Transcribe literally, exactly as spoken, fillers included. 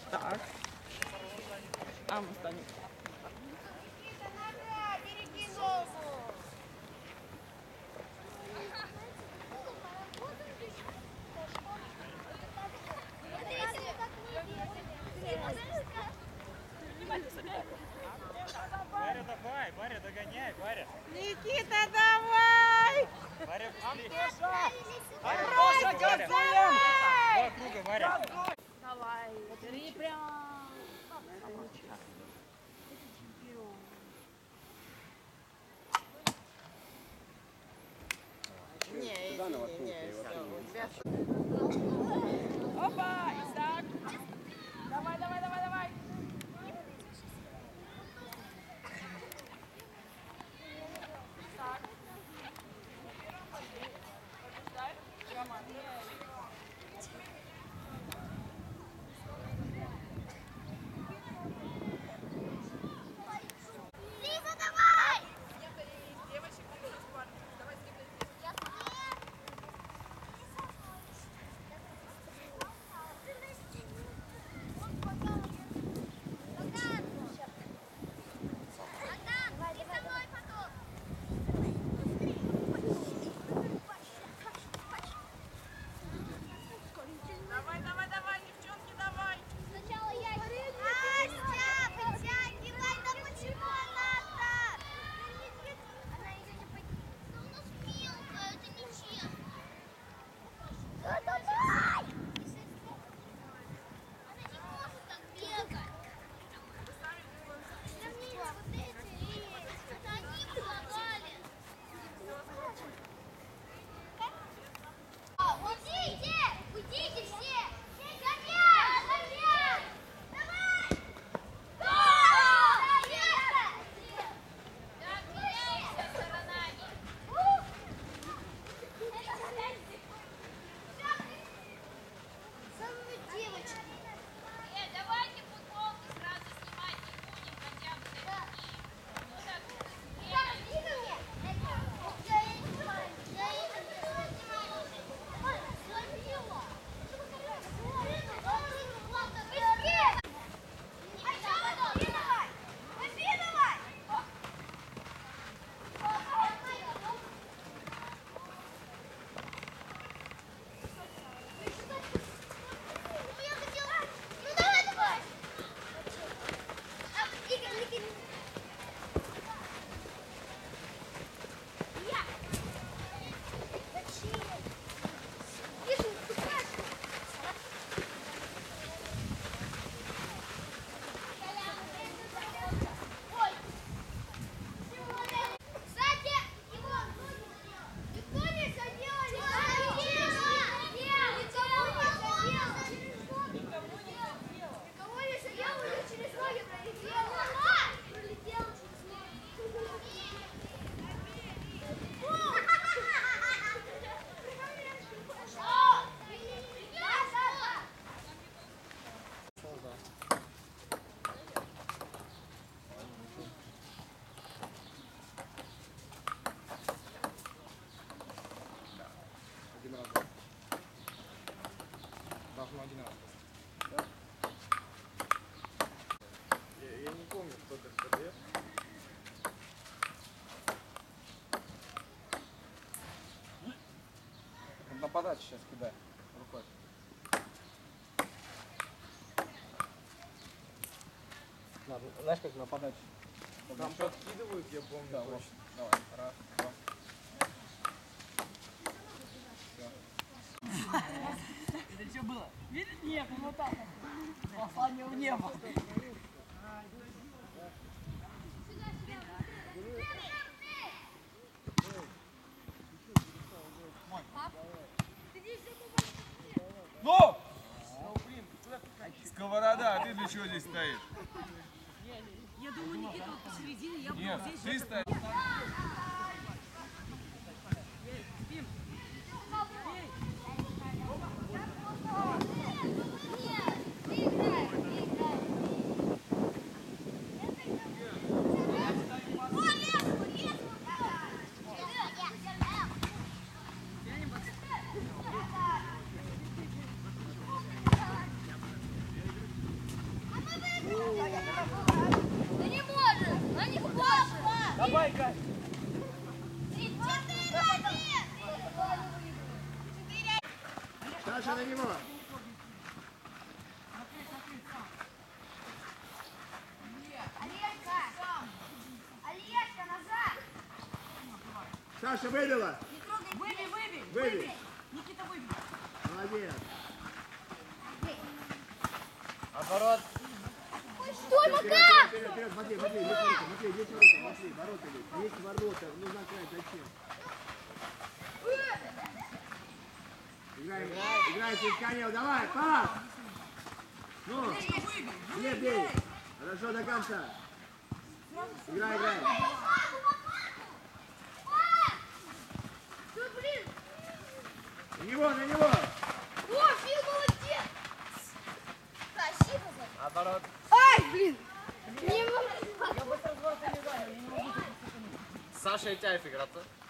Так. А мы станем. Варя, давай, Варя, догоняй, Варя. Никита, давай! Варя, быстрее. Варя, Варя, Варя. Два круга, Варя. Давай. Три прям. Не, извини, не, все. Опа, Исаак. Давай, давай, давай, давай. Исаак. Рома. Лиза, давай! Давай, давай, давай, девчонки, давай. Сначала я. Настя, вытягивай, да почему она-то? Она ее не поднимет. Да у нас мелко, это нечестно. Да давай! Она не может так бегать. Да мне вот эти есть. Это они предлагали. Уйдите! Уйдите все! Наверх! Наверх! Давай! Да! Наверх! Так, меняемся сторонами. Самые девочки. Э, давайте футболку сразу снимать не будем, хотя бы такие. Ну так, я не снимаю. Я не снимаю. Должно один раз. Я, я не помню, кто как подает. На подачу сейчас кидай рукой. Надо, знаешь, как на подачу? Там подкидывают, я помню. Да, вот. Давай, раз, два. Это что было? Видишь? Нет, ну вот так. Послание в небо. Ну! Сковорода, а ты для чего здесь стоишь? Я думаю, Никита вот посередине, я Нет, буду здесь. ты стоишь. туда играй. Четыре один. Четыре. Саша, на него. Олежка. Олежка, назад. Саша выбила. Выбей, выбей. Выбей. Никита, выбей. Молодец. Оборот. Стой, Вперед, Макар. вперед, вперед, смотри, смотри, есть ворота, смотри, есть ворота, смотри, ворота есть. Есть ворота, нужно край, зачем? Играем, играем, Исканил, давай, пас! Ну, нет, бей. Хорошо, до конца. Играй, играй. Да блин. На него, на него. О, Фил, молодец. Тащи назад. Оборот. Ай, блин. Не могу. Я быстро с ворота не знаю, я не могу. Саша и Тяев играться.